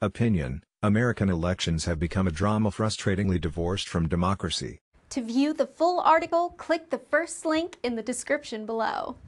Opinion: American elections have become a drama frustratingly divorced from democracy. To view the full article, click the first link in the description below.